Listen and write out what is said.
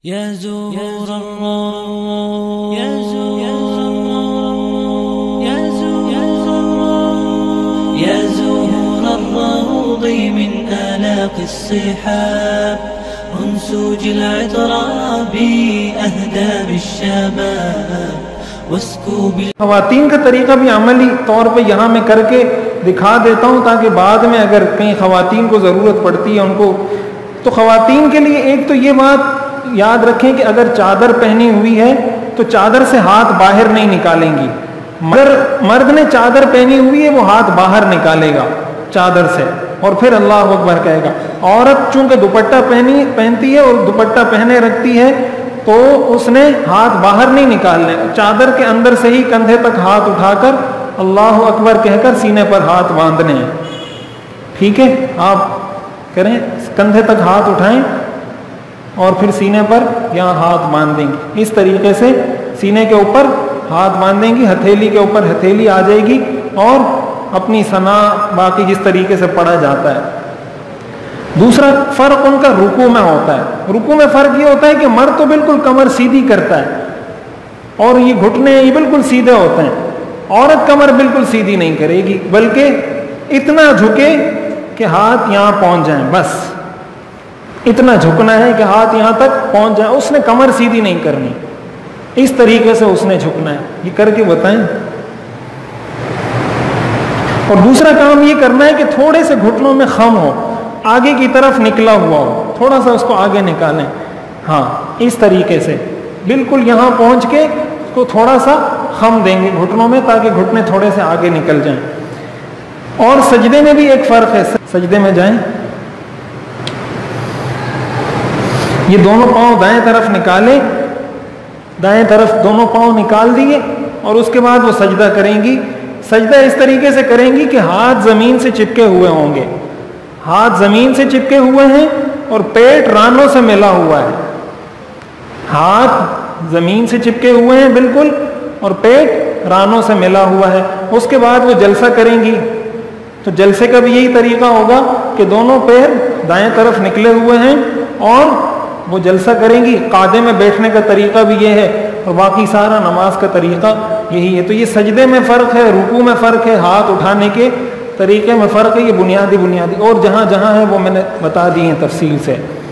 یا ظہور اللہ یا ظہور اللہ یا ظہور الروض من آلاق الصحاب انسوج العطراب أهداب الشباب واسكوب. خواتین کا طریقہ بھی عملی طور پہ یہاں میں کر کے دکھا دیتا ہوں تاکہ بعد میں اگر کہیں خواتین کو ضرورت پڑتی ہے ان کو، تو خواتین کے لیے ایک تو یہ بات یاد رکھیں کہ اگر چادر پہنی ہوئی ہے تو چادر سے ہاتھ باہر نہیں نکالیں گی. مگر مرد نے چادر پہنی ہوئی ہے وہ ہاتھ باہر نکالے گا چادر سے اور پھر اللہ اکبر کہے گا. عورت چونکہ دوپٹہ پہنتی ہے اور دوپٹہ پہنے رکھتی ہے تو اس نے ہاتھ باہر نہیں نکالنے، چادر کے اندر سے ہی کندھے تک ہاتھ اٹھا کر اللہ اکبر کہہ کر سینے پر ہاتھ باندھنے ہیں. ٹھیک ہے، آپ کریں، کندھے تک ہاتھ اٹھائیں اور پھر سینے پر یہاں ہاتھ باندھ دیں گے. اس طریقے سے سینے کے اوپر ہاتھ باندھیں گی، ہتھیلی کے اوپر ہتھیلی آ جائے گی اور اپنی ثنا باقی جس طریقے سے پڑھا جاتا ہے. دوسرا فرق ان کا رکوع میں ہوتا ہے. رکوع میں فرق یہ ہوتا ہے کہ مرد تو بالکل کمر سیدھی کرتا ہے اور یہ گھٹنے یہ بالکل سیدھے ہوتے ہیں. عورت کمر بالکل سیدھی نہیں کرے گی بلکہ اتنا جھکے کہ ہاتھ یہاں پہنچ جائیں، بس اتنا جھکنا ہے کہ ہاتھ یہاں تک پہنچ جائیں. اس نے کمر سیدھی نہیں کرنی، اس طریقے سے اس نے جھکنا ہے. یہ کر کے بتائیں. اور دوسرا کام یہ کرنا ہے کہ تھوڑے سے گھٹنوں میں خم ہو، آگے کی طرف نکلا ہوا ہو، تھوڑا سا اس کو آگے نکالیں. ہاں، اس طریقے سے بالکل یہاں پہنچ کے اس کو تھوڑا سا خم دیں گے گھٹنوں میں تاکہ گھٹنے تھوڑے سے آگے نکل جائیں. اور سجدے میں بھی ایک فرق ہے. سجدے میں جائیں، یہ دونوں پاؤں دائیں طرف نکالیں، دائیں طرف دونوں پاؤں نکال دیے اور اس کے بعد وہ سجدہ کریں گی. سجدہ اس طریقے سے کریں گی کہ ہاتھ زمین سے چپکے ہوئے ہوں گے. ہاتھ زمین سے چپکے ہوئے ہیں اور پیٹ رانوں سے ملا ہوا ہے. ہاتھ زمین سے چپکے ہوئے ہیں بالکل اور پیٹ رانوں سے ملا ہوا ہے. اس کے بعد وہ جلسہ کریں گی. تو جلسے کا بھی یہی طریقہ ہوگا کہ دونوں پیر دائیں طرف نکلے ہوئے ہیں اور وہ جلسہ کریں گی. قاعدے میں بیٹھنے کا طریقہ بھی یہ ہے اور باقی سارا نماز کا طریقہ یہی ہے. تو یہ سجدے میں فرق ہے، رکوع میں فرق ہے، ہاتھ اٹھانے کے طریقے میں فرق ہے. یہ بنیادی اور جہاں جہاں ہے وہ میں نے بتا دی ہیں تفصیل سے.